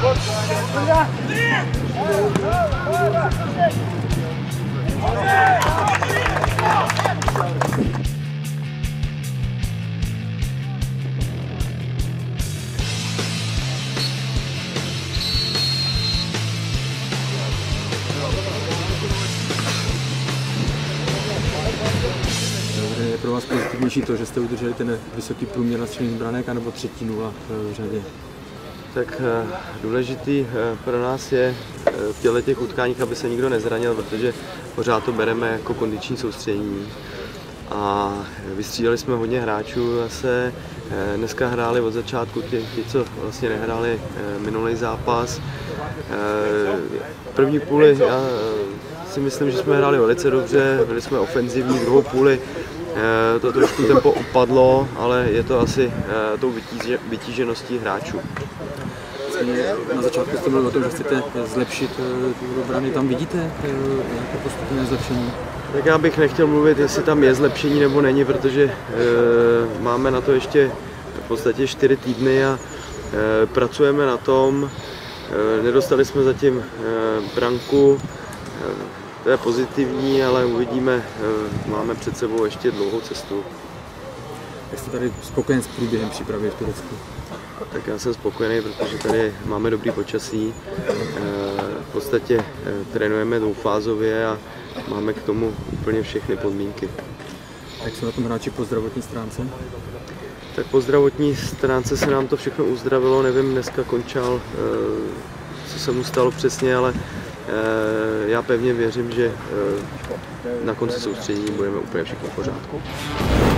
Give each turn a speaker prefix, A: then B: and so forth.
A: Je pro vás pozitivnější to, že jste udrželi ten vysoký průměr na střelných branek, anebo 3-0 v řadě?
B: Tak důležitý pro nás je v těch utkáních, aby se nikdo nezranil, protože pořád to bereme jako kondiční soustředění. A vystřídali jsme hodně hráčů, zase dneska hráli od začátku ti, co vlastně nehráli minulý zápas. První půli já si myslím, že jsme hráli velice dobře, byli jsme ofenzivní, druhou půli to trošku tempo upadlo, ale je to asi tou vytížeností hráčů.
A: Na začátku jste mluvil o tom, že chcete zlepšit tu obranu. Tam vidíte nějaké postupné zlepšení?
B: Tak já bych nechtěl mluvit, jestli tam je zlepšení nebo není, protože máme na to ještě v podstatě 4 týdny a pracujeme na tom. Nedostali jsme zatím branku, to je pozitivní, ale uvidíme, máme před sebou ještě dlouhou cestu.
A: Jak jste tady spokojen s průběhem přípravy v Turecku?
B: Tak já jsem spokojený, protože tady máme dobrý počasí. V podstatě trénujeme dvoufázově a máme k tomu úplně všechny podmínky.
A: Jak jsou na tom hráči po zdravotní stránce?
B: Tak po zdravotní stránce se nám to všechno uzdravilo, nevím, dneska končal, co se mu stalo přesně, ale já pevně věřím, že na konci soustředění budeme úplně všichni v pořádku.